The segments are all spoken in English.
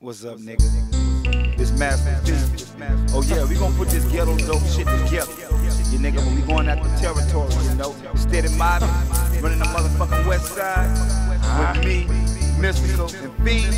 What's up, nigga? This Master Fiend. Oh yeah, we gonna put this ghetto dope shit together. You nigga, when we going out the territory, you know, steady mobbing, running the motherfucking west side with me, Mystikal, and Fiend.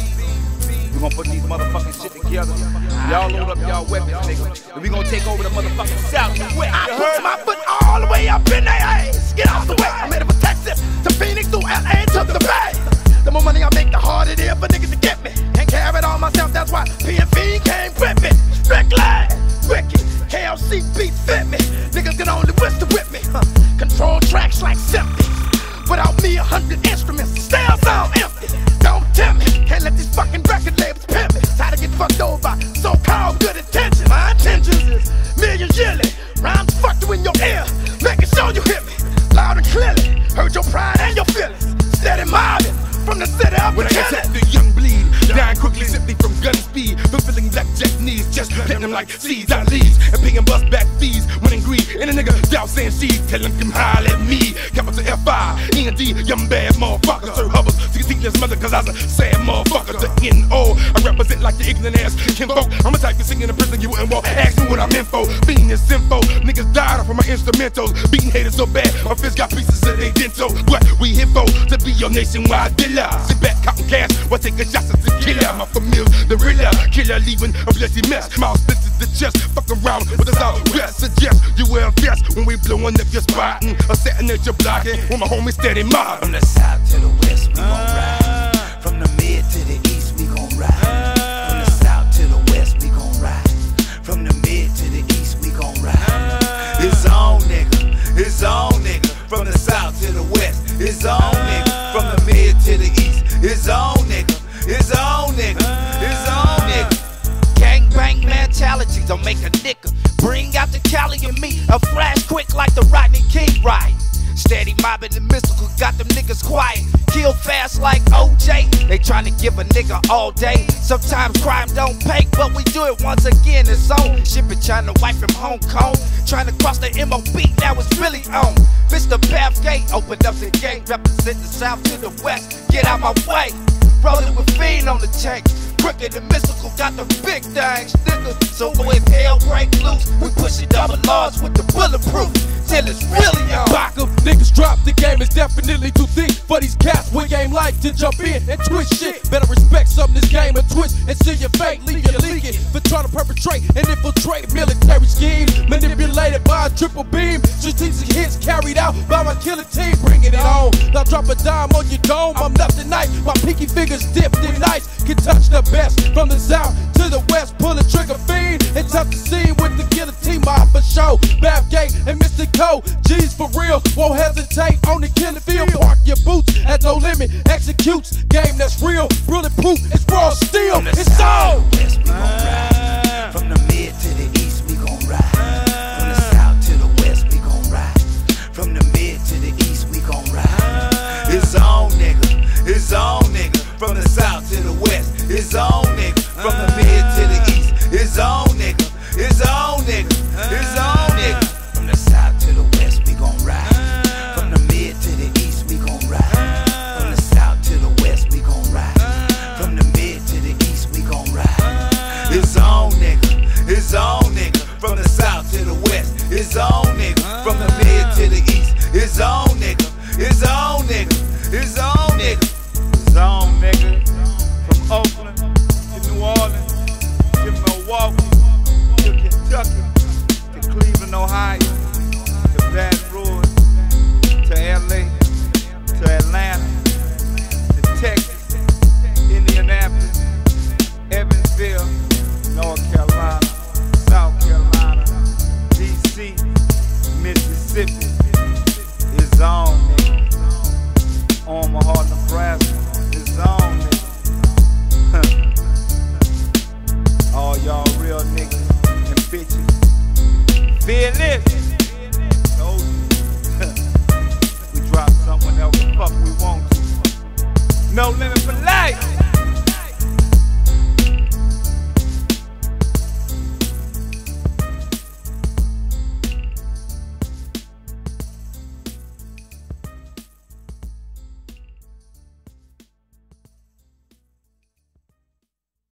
We gonna put these motherfucking shit together. Y'all load up y'all weapons, nigga, and we gonna take over the motherfucking south and west. I put my foot all the way up in their ass. Get out the way. I'm headed for Texas to Phoenix through LA to the Bay. The more money I make, the harder it is for niggas to get me. Can't carry it all myself, that's why P and Fiend came with me. Strictly, wicked, KLC beat fit me. Niggas can only whistle with me. Control tracks like symphony. Without me, 100 instruments still sound empty. Don't tempt me, can't let these fucking record labels pimp me. Tired of getting fucked over by so-called good intentions. My intentions is millions yearly. Rhymes fucked you in your ear, making sure you hear me loud and clearly. Heard your pride and your feelings. Steady mobbing from the city of when I attack the young bleed, dying quickly simply from gun speed, fulfilling blackjack needs, just planting them like seeds on leaves, and paying bust back fees, winning greed, and a nigga doubt saying she's telling them holler at me. Capital F-I-N-D, young bad motherfucker, Sir Hubbles, 16 his mother, cause I was a sad motherfucker. The N-O, I represent like the ignorant ass kinfolk. I'm a type of singing in prison, you wouldn't walk, ask me what I'm in for. Being this info, niggas died off of my instrumentals, beating haters so bad, my fist got pieces of they dental. What we here for? To be your nationwide dealer. Sit back, counting cash, while taking shots at the killer. My familiar, the realer, killer leaving a bloody mess. Mouth splits the chest, fuck around with us out west. Suggest you will vest when we blowing up your spot and assassinate your block. When my homies steady mob. From the south to the west, we gon' ride. From the mid to the east, we gon' ride. From the south to the west, we gon' ride. From the mid to the east, we gon' ride. It's on, nigga. It's on, nigga. From the south to the west, it's on, nigga. From the mid to the east, it's on, nigga. It's on, nigga. It's on, nigga. Gang bang mentality don't make a nigga bring out the Cali in me. A flash quick like the Rodney King ride. Steady mobbing and Mystikal got them niggas quiet. Kill fast like OJ. They tryna give a nigga all day. Sometimes crime don't pay, but we do it once again. It's on. Shipping China wife from Hong Kong. Trying to cross the MOB, now it's really on. Mr. Path Gate, open up the gate. Represent the south to the west. Get out my way. Rolling with Fiend on the tank. Crooked and Mystikal got the big things, nigga. So when hell break loose, we pushing double R's with the bulletproof till it's really on. Back up, niggas drop. The game is definitely too thick for these cats with game like to jump in and twist shit. Better respect something this game and twist and see your fate, leave you leaking for trying to perpetrate and infiltrate military schemes manipulated by a triple beam. Strategic hits carried out by my killer team, bringing it on. Now drop a dime on your dome. I'm nothing nice. My pinky fingers dipped in ice can touch the best from the south to the west. Pull a trigger, Fiend, and tough to see with the killer team. Mob for show, Bathgate and Mystikal. G's for real, won't hesitate on the killing field. Park your boots at no limit, executes game that's real, bulletproof. It's raw steel. It's on. West, we gon' ride. From the mid to the east, we gon' ride. From the south to the west, we gon' ride. From the mid to the east, we gon' ride. It's on, nigga. It's on, nigga. From the south to the west, it's on, nigga. From the mid